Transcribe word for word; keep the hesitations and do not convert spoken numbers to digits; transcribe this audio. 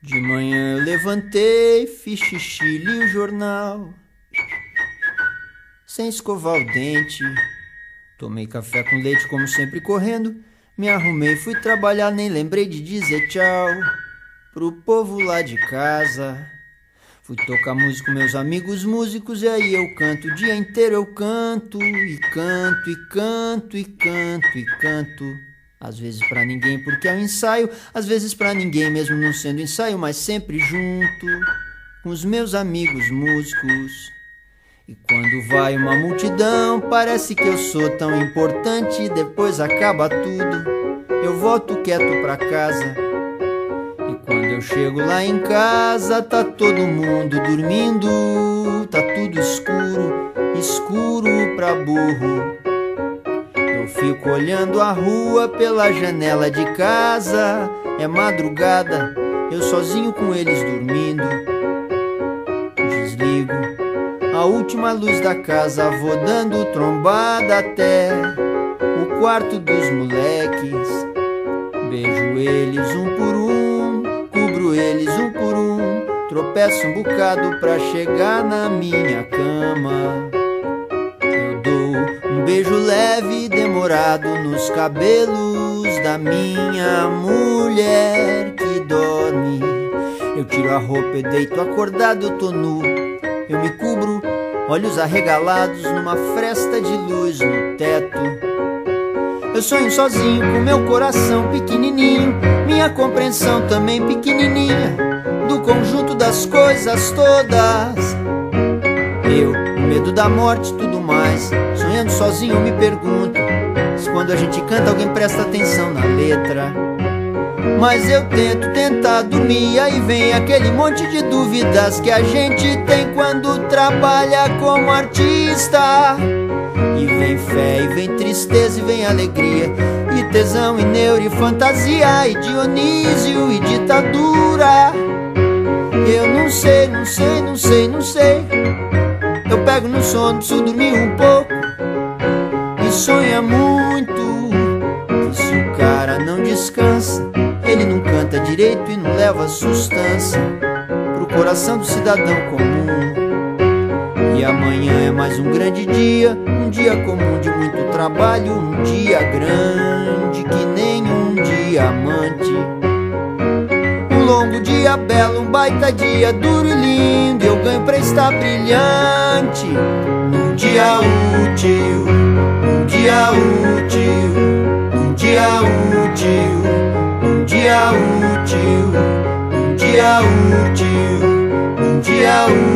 De manhã eu levantei, fiz xixi, li o jornal, sem escovar o dente. Tomei café com leite como sempre correndo. Me arrumei, fui trabalhar, nem lembrei de dizer tchau pro povo lá de casa. Fui tocar música com meus amigos músicos, e aí eu canto, o dia inteiro eu canto, e canto, e canto, e canto, e canto. Às vezes pra ninguém porque é um ensaio, às vezes pra ninguém mesmo não sendo ensaio, mas sempre junto com os meus amigos músicos. E quando vai uma multidão, parece que eu sou tão importante, e depois acaba tudo, eu volto quieto pra casa. E quando eu chego lá em casa, tá todo mundo dormindo, tá tudo escuro, escuro pra burro. Eu fico olhando a rua pela janela de casa, é madrugada, eu sozinho com eles dormindo. Desligo a última luz da casa, vou dando trombada até o quarto dos moleques. Beijo eles um por um, cubro eles um por um, tropeço um bocado pra chegar na minha cama. Eu dou um beijo leve, demorado nos cabelos da minha mulher que dorme. Eu tiro a roupa e deito acordado, eu tô nu. Eu me cubro, olhos arregalados numa fresta de luz no teto. Eu sonho sozinho com meu coração pequenininho, minha compreensão também pequenininha, do conjunto das coisas todas. Eu, o medo da morte e tudo mais, sonhando sozinho eu me pergunto se quando a gente canta alguém presta atenção na letra. Mas eu tento tentar dormir, aí vem aquele monte de dúvidas que a gente tem quando trabalha como artista. E vem fé, e vem tristeza, e vem alegria, e tesão, e neuro, e fantasia, e Dionísio, e ditadura. Eu não sei, não sei, não sei, não sei. Eu pego no sono, preciso dormir um pouco, e sonha muito que se o cara não descansa, ele não canta direito e não leva sustância pro coração do cidadão comum. E amanhã é mais um grande dia, um dia comum de muito trabalho, um dia grande que nem um diamante. Um longo dia belo, um baita dia duro e lindo, eu ganho pra estar brilhante. Num dia útil, um dia útil, um dia útil, um dia útil, um dia útil, um dia útil.